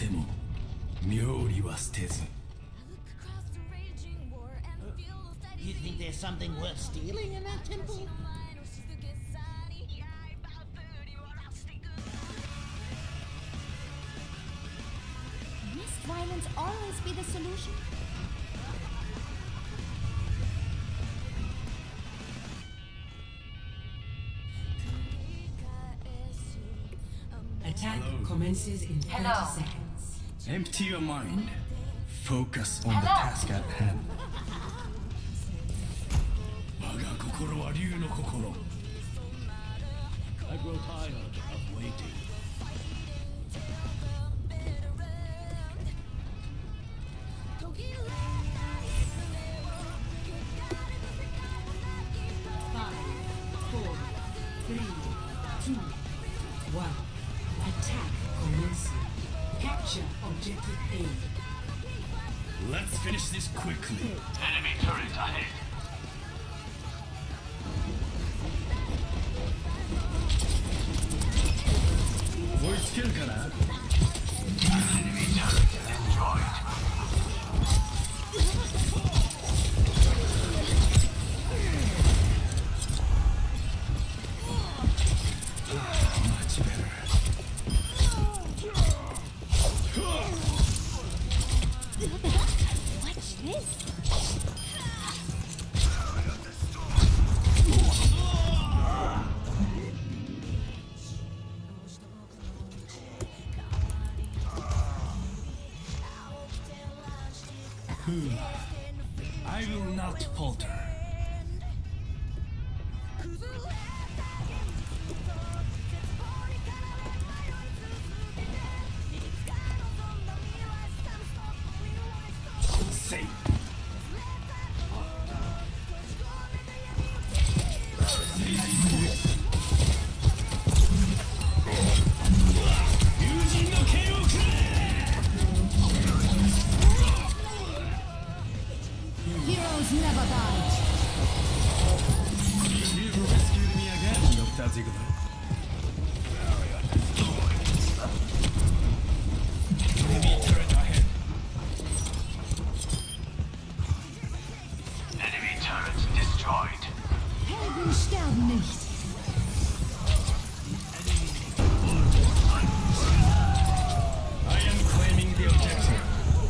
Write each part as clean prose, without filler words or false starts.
You think there's something worth stealing in that temple? Must violence always be the solution? Attack commences in 30 seconds. Empty your mind. Focus on the task at hand. I grow tired of waiting. Five, four, three, two, one. Attack commencing. Capture objective A. Let's finish this quickly. Enemy turret ahead. Enemy turret destroyed. Much better. Watch this. I will not falter. Safe. Heroes never die. You rescued me again, Dr. Ziegler. Enemy turret ahead. Enemy turret destroyed. Helden sterben nicht. I am claiming the objective.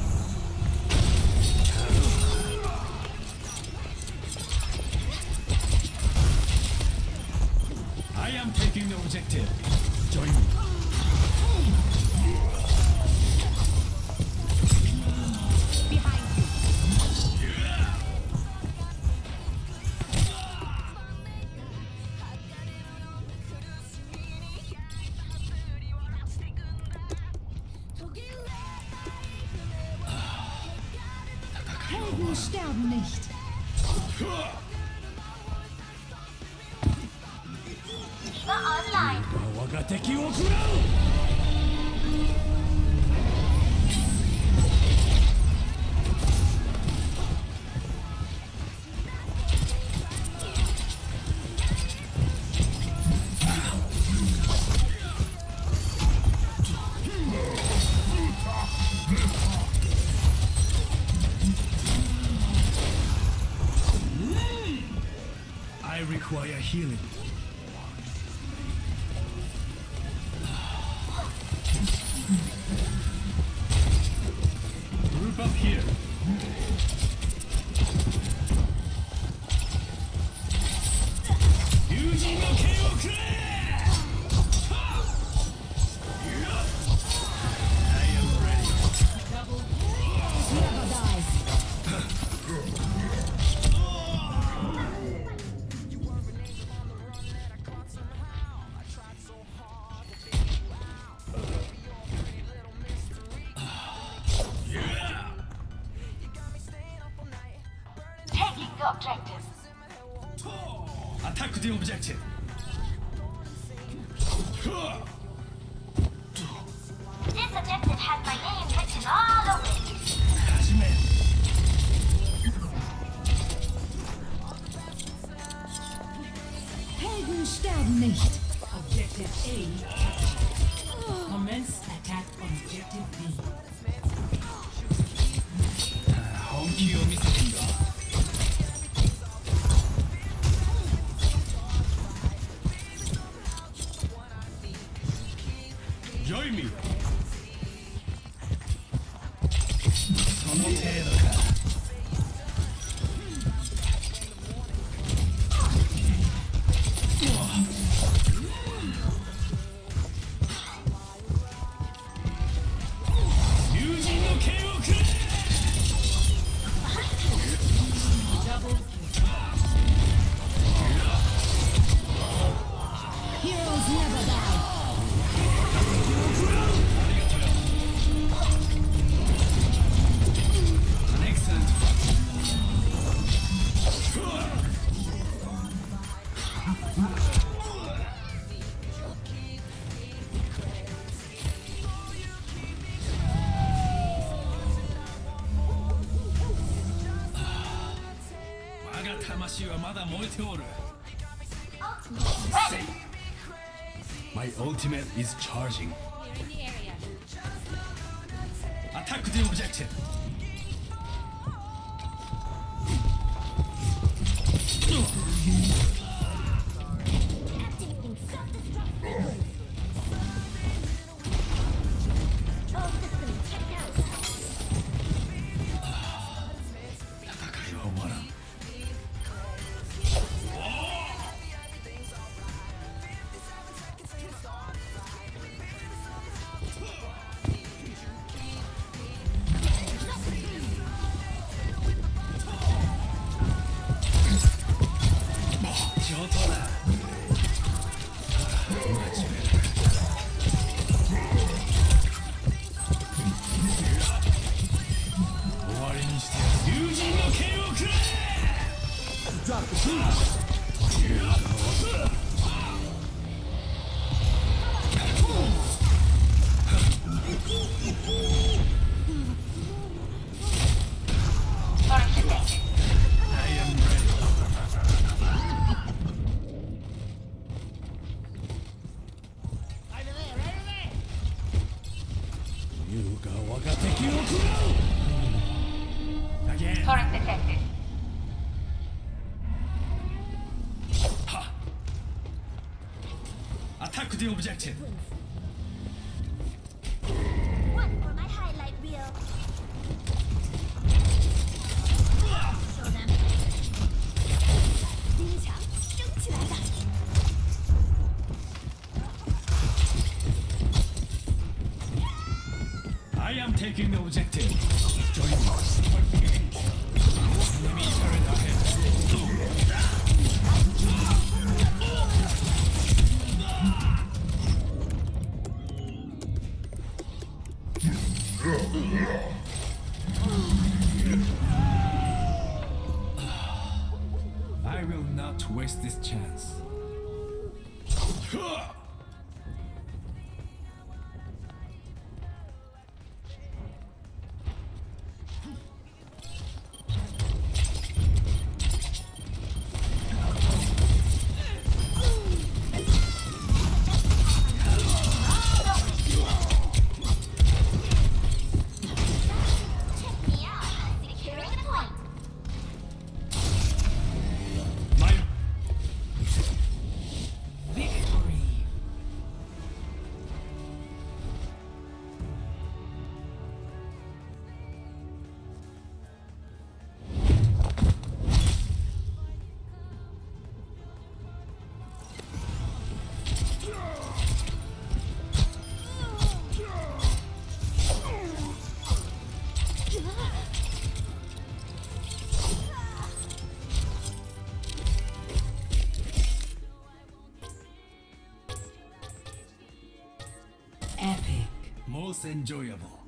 I am taking the objective. Join me. Behind you. Helden sterben nicht. Online. 我が敵を食らう I require healing. Group up here. Yujin no ken o kure! I am ready. Never dies. Taking the objective. Attack the objective. This objective has my name written all over it. Hajime. Helden sterben nicht. Objective A captured. Commence attack on objective B. Join me. その程度か。友人の剣をくれ。 Heroes never die. An excellent我が魂はまだ燃えておる。Say. My ultimate is charging. Attack the objective. All systems checked out. 戦いは終わらん。上等だ。終わりにしてやる。友人の剣をくれ。I am ready. 優雅我が敵を食らう。Again. Turret detected. Ha. Attack the objective. One for my highlight reel. Show them. 冰墙升起来吧。 I am taking the objective. Join me. Enemy turret ahead. I will not waste this chance. Check me out. Securing the point. My victory. Epic. Most enjoyable.